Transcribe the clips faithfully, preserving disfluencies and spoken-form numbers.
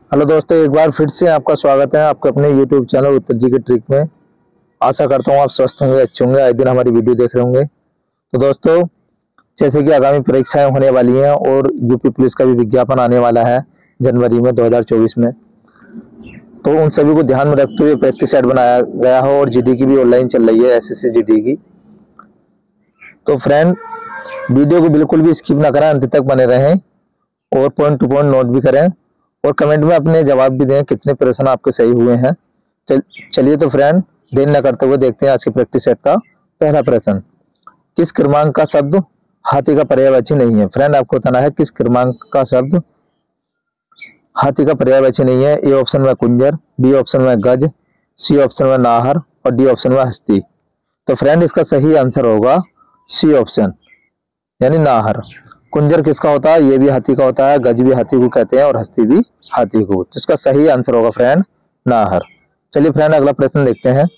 Hello दोस्तों, एक बार फिर से आपका स्वागत है आपके अपने यूट्यूब चैनल उत्तर जी की ट्रिक में। आशा करता हूँ आप स्वस्थ होंगे, अच्छे होंगे, आए दिन हमारी वीडियो देख रहे होंगे। तो दोस्तों, जैसे कि आगामी परीक्षाएं होने वाली हैं और यूपी पुलिस का भी विज्ञापन आने वाला है जनवरी में दो हज़ार चौबीस में, तो उन सभी को ध्यान में रखते हुए प्रैक्टिस सेट बनाया गया है और जीडी की भी ऑनलाइन चल रही है, एसएससी जीडी की। तो फ्रेंड, वीडियो को बिल्कुल भी स्किप ना करें, अंत तक बने रहें और पॉइंट टू पॉइंट नोट भी करें और कमेंट में अपने जवाब भी दें कितने प्रश्न आपके सही हुए हैं। चल, चलिए तो फ्रेंड, देर न करते हुए देखते हैं आज के प्रैक्टिस सेट का पहला प्रश्न। किस क्रमांक का शब्द हाथी का पर्यायवाची नहीं है? फ्रेंड, आपको बताना है किस क्रमांक का शब्द हाथी का पर्यायवाची नहीं है। ए ऑप्शन में कुंजर, बी ऑप्शन में गज, सी ऑप्शन में नाहर और डी ऑप्शन में हस्ती। तो फ्रेंड, इसका सही आंसर होगा सी ऑप्शन यानी नाहर। कुंजर किसका होता है? ये भी हाथी का होता है, गज भी हाथी को कहते हैं और हस्ती भी हाथी को। तो इसका सही आंसर होगा फ्रेंड नाहर। चलिए फ्रेंड, अगला प्रश्न देखते हैं।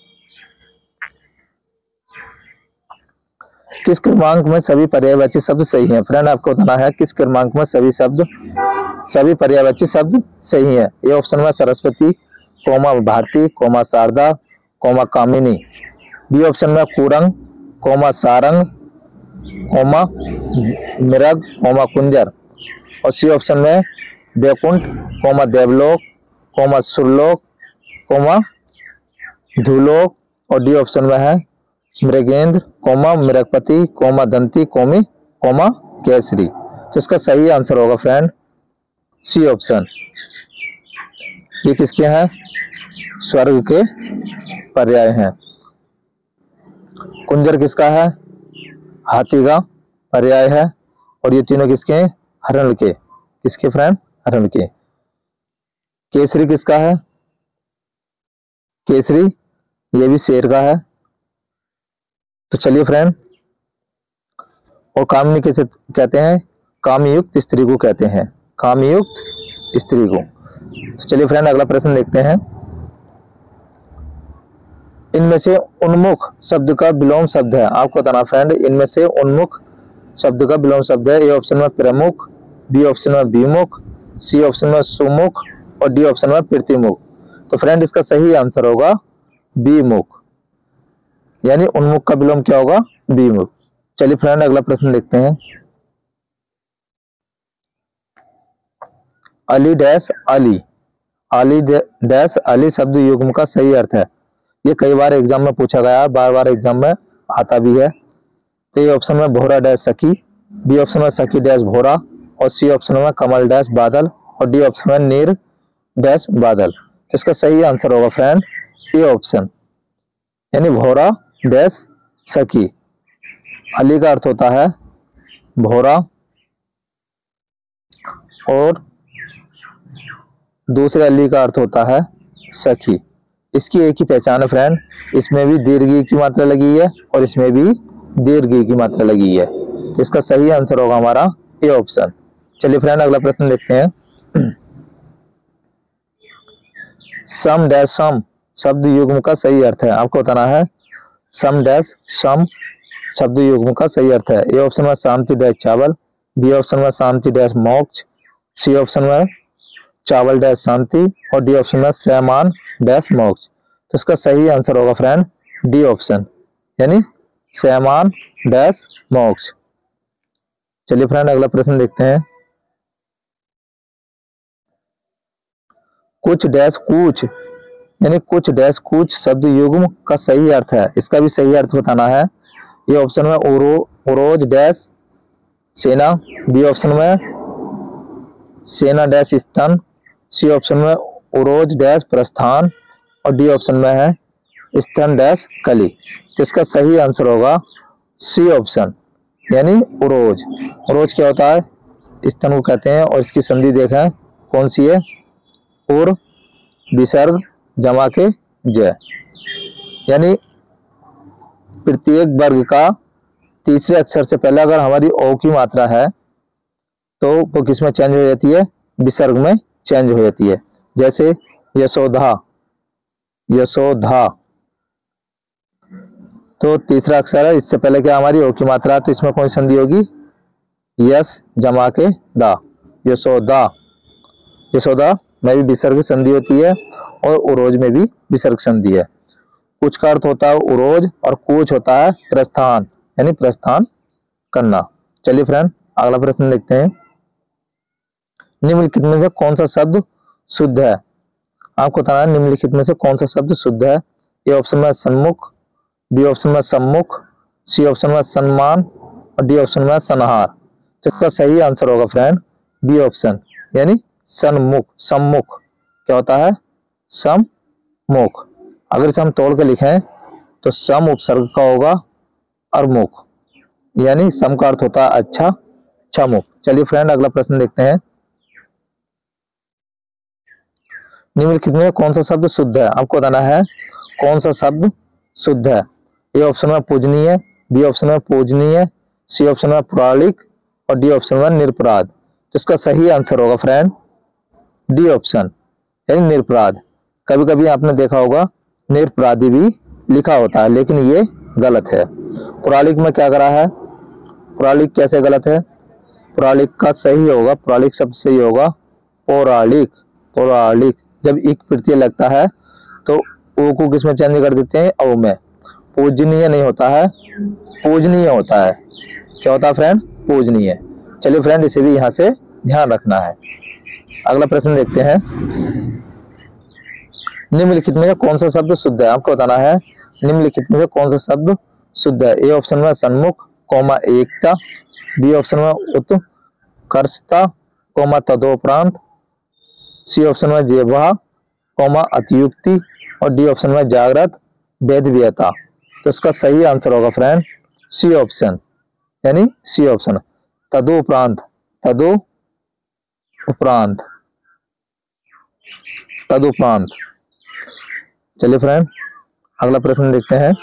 किस क्रमांक में सभी पर्यायवाची शब्द सही हैं? फ्रेंड, आपको बताना है किस क्रमांक में सभी शब्द सभी पर्यायवाची शब्द सही हैं। ए ऑप्शन में Saraswati, comma Bharati, comma Sharada, comma कामिनी। बी ऑप्शन में कुरंग, कोमा सारंग, कोमा मृग, कोमा कुंजर। और सी ऑप्शन में बैकुंठ, कोमा देवलोक, कोमा सुरलोक, कोमा धूलोक। और डी ऑप्शन में है मृगेंद्र, कोमा मृगपति, कोमा दंती, कोमी, कोमा केसरी। तो इसका सही आंसर होगा फ्रेंड सी ऑप्शन। ये किसके हैं? स्वर्ग के पर्याय हैं। कुंजर किसका है? हाथी का पर्याय है। और ये तीनों किसके हैं? हरण के। किसके फ्रेंड? हरण के। केसरी किसका है? केसरी ये भी शेर का है। तो चलिए फ्रेंड, और कामिनी किसे कहते हैं? कामयुक्त स्त्री को कहते हैं, कामयुक्त स्त्री को। तो चलिए फ्रेंड, अगला प्रश्न देखते हैं। इनमें से उन्मुख शब्द का विलोम शब्द है। आपको बताना फ्रेंड, इनमें से उन्मुख शब्द का विलोम शब्द है। ए ऑप्शन में प्रमुख, बी ऑप्शन में विमुख, सी ऑप्शन में सुमुख और डी ऑप्शन में प्रतिमुख। तो फ्रेंड, इसका सही आंसर होगा विमुख यानी उन्मुख का विलोम क्या होगा? विमुख। चलिए फ्रेंड, अगला प्रश्न देखते हैं। अली डैश अली, अली डैश अली शब्द युग्म का सही अर्थ है। ये कई बार एग्जाम में पूछा गया है, बार बार एग्जाम में आता भी है। तो ये ऑप्शन में भोरा डैश सखी, बी ऑप्शन में सखी डैश भोरा और सी ऑप्शन में कमल डैश बादल और डी ऑप्शन में नीर डैश बादल। तो इसका सही आंसर होगा फ्रेंड ए ऑप्शन यानी भोरा डैश सखी। अली का अर्थ होता है भोरा और दूसरे अली का अर्थ होता है सखी। इसकी एक ही पहचान है फ्रेंड, इसमें भी दीर्घ की मात्रा लगी है और इसमें भी दीर्घ की मात्रा लगी है। तो इसका सही आंसर होगा हमारा ए ऑप्शन। चलिए फ्रेंड, अगला प्रश्न देखते हैं। सम डैश सम शब्द युग्म का सही अर्थ है। आपको बताना है सम डैश सम शब्द युग्म का सही अर्थ है। ए ऑप्शन में शांति डैश चावल, बी ऑप्शन में शांति डैश मोक्ष, सी ऑप्शन में चावल डैश शांति और डी ऑप्शन में सैमान डैश मोक्ष। तो इसका सही आंसर होगा फ्रेंड डी ऑप्शन यानी सैमान डैश मोक्ष। चलिए फ्रेंड, अगला प्रश्न देखते हैं। कुछ डैश कुछ यानी कुछ डैश कुछ शब्द युग्म का सही अर्थ है। इसका भी सही अर्थ बताना है। ये ऑप्शन में उरो उरोज डैश सेना, बी ऑप्शन में सेना डैश स्तन, सी ऑप्शन में उरोज डैश प्रस्थान और डी ऑप्शन में है स्तन डैश कली। तो इसका सही आंसर होगा सी ऑप्शन यानी उरोज। उरोज क्या होता है? स्तन को कहते हैं और इसकी संधि देखें कौन सी है? उर विसर्ग जमा के जय यानी प्रत्येक वर्ग का तीसरे अक्षर से पहले अगर हमारी ओ की मात्रा है तो वो किस में चेंज हो जाती है? विसर्ग में चेंज हो जाती है। जैसे यशोधा, यशोधा तो तीसरा अक्षर है, इससे पहले क्या हमारी ओ की मात्रा है, तो इसमें कौन संधि होगी? यस जमा के दा, यशोदा, यशोदा में भी विसर्ग संधि होती है और उरोज में भी विसर्ग संधि है। कुछ का अर्थ होता है उरोज और कूच होता है प्रस्थान, यानी प्रस्थान करना। चलिए फ्रेंड अगला प्रश्न देखते हैं। निम्नलिखित में से कौन सा शब्द शुद्ध है? आपको बताना है निम्नलिखित में से कौन सा शब्द शुद्ध है। ए ऑप्शन में सन्मुख, बी ऑप्शन में सम्मुख, सी ऑप्शन में सम्मान और डी ऑप्शन में सनहार। तो इसका सही आंसर होगा फ्रेंड बी ऑप्शन, यानी सन्मुख। सम्मुख क्या होता है? सम्मुख। अगर इसे हम तोड़ के लिखें तो सम उपसर्ग का होगा और मुख, यानी सम का अर्थ होता है अच्छा, अच्छा मुख। चलिए फ्रेंड अगला प्रश्न देखते हैं। निम्नलिखित में कौन सा शब्द शुद्ध है? आपको बताना है कौन सा शब्द शुद्ध है। ए ऑप्शन में पूजनीय, बी ऑप्शन में पूजनीय, सी ऑप्शन में पौराणिक और डी ऑप्शन में निरपराध। तो इसका सही आंसर होगा फ्रेंड डी ऑप्शन, यानी निरपराध। कभी कभी आपने देखा होगा निरपराधी भी लिखा होता है, लेकिन ये गलत है। पौराणिक में क्या करा है? पौराणिक कैसे गलत है? पौराणिक का सही होगा, पौराणिक शब्द सही होगा पौराणिक। पौराणिक जब एक प्रत्यय लगता है तो ओ को किस में चेंज कर देते हैं? औ में। पूजनीय नहीं होता है, पूजनीय होता है। क्या होता है फ्रेंड? पूजनीय। चलिए फ्रेंड इसे भी यहाँ से ध्यान रखना है। अगला प्रश्न देखते हैं। निम्नलिखित में से कौन सा शब्द शुद्ध है? आपको बताना है निम्नलिखित में से कौन सा शब्द शुद्ध है। ए ऑप्शन में सन्मुख कोमा एकता, बी ऑप्शन में उत्कर्षता कोमा तदोपरांत, सी ऑप्शन में जेवा कोमा अतियुक्ति और डी ऑप्शन में जागृत वेदव्यता। तो इसका सही आंसर होगा फ्रेंड सी ऑप्शन, यानी सी ऑप्शन तदोपरांत। तदो उपरांत, तदुपरांत। चलिए फ्रेंड अगला प्रश्न देखते हैं।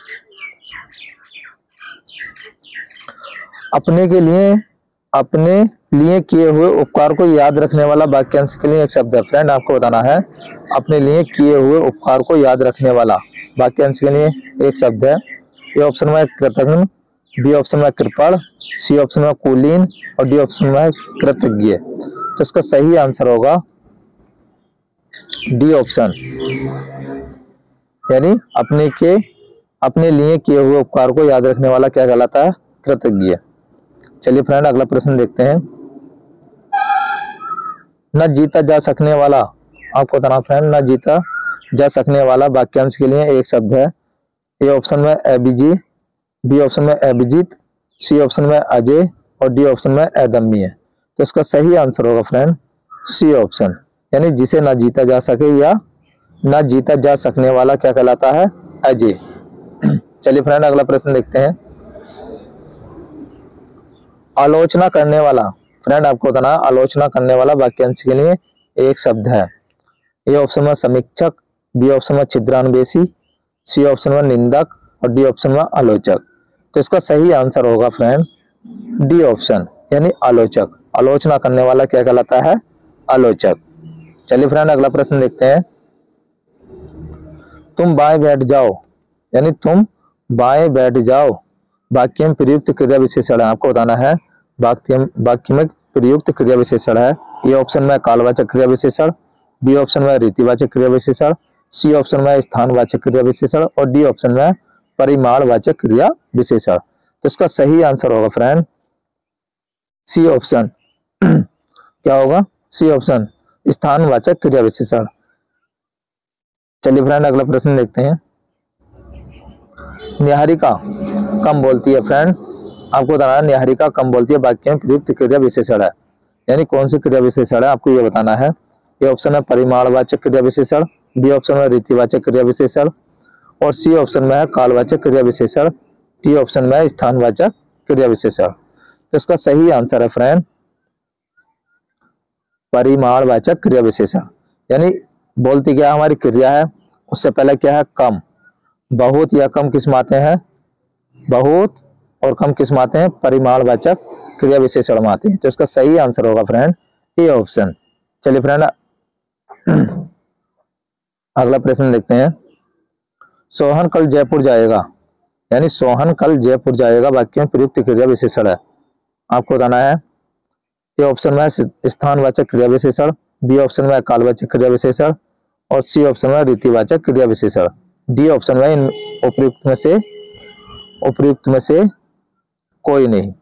अपने के लिए अपने लिए किए हुए उपकार को याद रखने वाला वाक्यांश के लिए एक शब्द है। फ्रेंड आपको बताना है अपने लिए किए हुए उपकार को याद रखने वाला वाक्यांश के लिए एक शब्द है। ए ऑप्शन में कृतज्ञ, बी ऑप्शन में कृपण, सी ऑप्शन में कुलीन और डी ऑप्शन में कृतज्ञ। तो इसका सही आंसर होगा डी ऑप्शन, यानी अपने के अपने लिए किए हुए उपकार को याद रखने वाला क्या कहलाता है? कृतज्ञ। चलिए फ्रेंड अगला प्रश्न देखते हैं। न जीता जा सकने वाला, आपको बताना फ्रेंड न जीता जा सकने वाला वाक्यांश के लिए एक शब्द है। ए ऑप्शन में अभिजीत, बी ऑप्शन में अभिजीत, सी ऑप्शन में अजय और डी ऑप्शन में अदम्य। तो इसका सही आंसर होगा फ्रेंड सी ऑप्शन, यानी जिसे ना जीता जा सके या ना जीता जा सकने वाला क्या कहलाता है? अजय। चलिए फ्रेंड अगला प्रश्न देखते हैं। आलोचना करने वाला, फ्रेंड आपको बताना आलोचना करने वाला वाक्यांश के लिए एक शब्द है। ए ऑप्शन में समीक्षक, बी ऑप्शन में छिद्रान्वेषी, सी ऑप्शन में निंदक और डी ऑप्शन में आलोचक। तो इसका सही आंसर होगा फ्रेंड डी ऑप्शन, यानी आलोचक। आलोचना करने वाला क्या कहलाता है? आलोचक। चलिए फ्रेंड अगला प्रश्न देखते हैं। तुम बाएं बैठ जाओ, यानी तुम बाएं बैठ जाओ वाक्य में प्रयुक्त क्रिया विशेषण है। आपको बताना है वाक्य वाक्य में प्रयुक्त क्रिया विशेषण है। ए ऑप्शन में कालवाचक क्रिया विशेषण, बी ऑप्शन में रीतिवाचक क्रिया विशेषण, सी ऑप्शन में स्थानवाचक क्रिया विशेषण और डी ऑप्शन में परिमाणवाचक क्रिया विशेषण। तो इसका सही आंसर होगा फ्रेंड सी ऑप्शन। क्या होगा? सी ऑप्शन स्थानवाचक क्रिया विशेषण। चलिए फ्रेंड अगला प्रश्न देखते हैं। निहारिका कम बोलती है। फ्रेंड आपको बताना है निहारिका कम बोलती है वाक्य में प्रयुक्त क्रिया विशेषण है, यानी कौन सी क्रिया विशेषण है आपको ये बताना है। ए ऑप्शन है परिमाणवाचक क्रिया विशेषण, बी ऑप्शन में रीतिवाचक क्रिया विशेषण और सी ऑप्शन में है कालवाचक क्रिया विशेषण, डी ऑप्शन में है स्थानवाचक क्रिया विशेषण। तो इसका सही आंसर है फ्रेंड परिमाणवाचक क्रिया विशेषण, यानी बोलती क्या हमारी क्रिया है उससे पहले क्या है? कम। बहुत या कम किस्म आते हैं? बहुत और कम किस्म आते हैं परिमाणवाचक क्रिया विशेषण में आते हैं। तो इसका सही आंसर होगा फ्रेंड ए ऑप्शन। चलिए फ्रेंड अगला प्रश्न देखते हैं। सोहन कल जयपुर जाएगा, यानी सोहन कल जयपुर जाएगा वाक्य में प्रयुक्त क्रिया विशेषण है। आपको बताना है ए ऑप्शन में स्थानवाचक क्रिया विशेषण, बी ऑप्शन में कालवाचक क्रिया विशेषण और सी ऑप्शन में रीतिवाचक क्रिया विशेषण। डी ऑप्शन में इन उपयुक्त में से उपयुक्त में से कोई नहीं।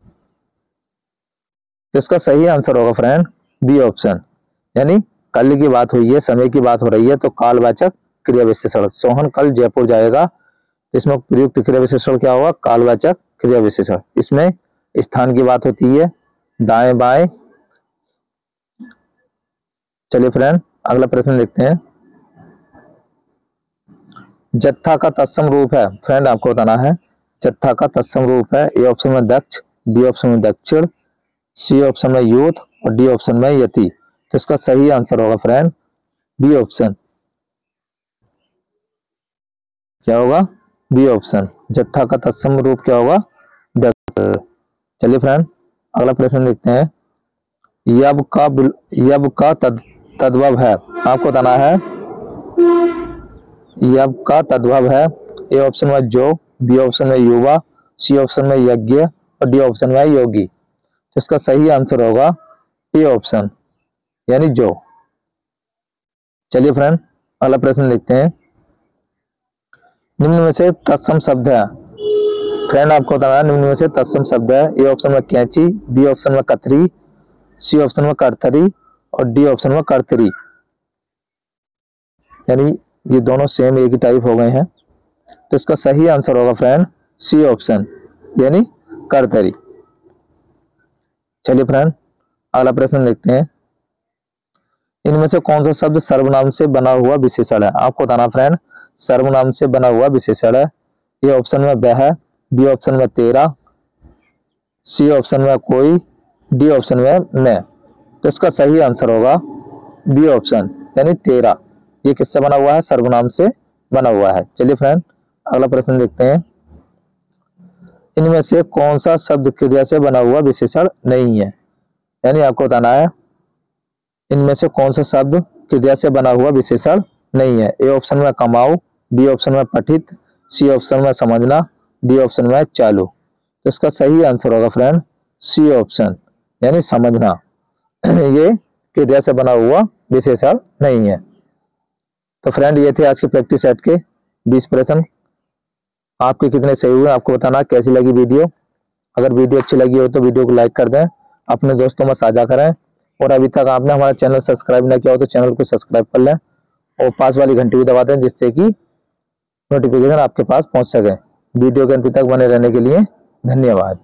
इसका सही आंसर होगा फ्रेंड बी ऑप्शन, यानी कल की बात हुई है, समय की बात हो रही है, तो कालवाचक क्रिया विशेषण। सोहन कल जयपुर जाएगा, इसमें प्रयुक्त क्रिया विशेषण क्या होगा? कालवाचक क्रिया विशेषण। इसमें स्थान की बात होती है, दाएं बाएं। चलिए फ्रेंड अगला प्रश्न देखते हैं। जत्था का तत्सम रूप है, फ्रेंड आपको बताना है जत्था का तत्सम रूप है। ए ऑप्शन में दक्ष, बी ऑप्शन में दक्षिण, सी ऑप्शन में यूथ और डी ऑप्शन में यति। तो इसका सही आंसर होगा फ्रेंड बी ऑप्शन। क्या होगा? B option. जत्था का तत्सम रूप क्या होगा? दक्ष। चलिए फ्रेंड अगला प्रश्न देखते हैं। यब का यब का तद तद्भव है, आपको बताना है यब का तद्भव है। ए ऑप्शन में जो, बी ऑप्शन में युवा, सी ऑप्शन में यज्ञ और डी ऑप्शन में योगी। तो इसका सही आंसर होगा ए ऑप्शन, यानी जो। चलिए फ्रेंड अगला प्रश्न देखते हैं। निम्न में से तत्सम शब्द है, फ्रेंड आपको बताना है निम्न में से तत्सम शब्द है। ए ऑप्शन में कैंची, बी ऑप्शन में कतरी, सी ऑप्शन में करतरी और डी ऑप्शन में करतरी। यानी ये दोनों सेम एक ही टाइप हो गए हैं, तो इसका सही आंसर होगा फ्रेंड सी ऑप्शन, यानी करतरी। चलिए फ्रेंड अगला प्रश्न देखते हैं। इनमें से कौन सा शब्द सर्वनाम से बना हुआ विशेषण है? आपको बताना फ्रेंड सर्वनाम से बना हुआ विशेषण है। ए ऑप्शन में वह, बी ऑप्शन में तेरा, सी ऑप्शन में कोई, डी ऑप्शन में मैं। तो इसका सही आंसर होगा बी ऑप्शन, यानी तेरा। ये किससे बना हुआ है? सर्वनाम से बना हुआ है। चलिए फ्रेंड अगला प्रश्न देखते हैं। इनमें से कौन सा शब्द क्रिया से बना हुआ विशेषण नहीं है? यानी आपको बताना है इनमें से कौन सा शब्द क्रिया से बना हुआ विशेषण नहीं है। ए ऑप्शन में कमाओ, बी ऑप्शन में पठित, सी ऑप्शन में समझना, डी ऑप्शन में चालू। तो इसका सही आंसर होगा फ्रेंड सी ऑप्शन, यानी समझना। ये क्रिया से बना हुआ विशेषण नहीं है। तो फ्रेंड ये थे आज के प्रैक्टिस सेट के बीस प्रश्न। आपके कितने सही हुए आपको बताना। कैसी लगी वीडियो? अगर वीडियो अच्छी लगी हो तो वीडियो को लाइक कर दें, अपने दोस्तों में साझा करें और अभी तक आपने हमारा चैनल सब्सक्राइब ना किया हो तो चैनल को सब्सक्राइब कर लें और पास वाली घंटी भी दबा दें, जिससे कि नोटिफिकेशन आपके पास पहुंच सके। वीडियो के अंत तक बने रहने के लिए धन्यवाद।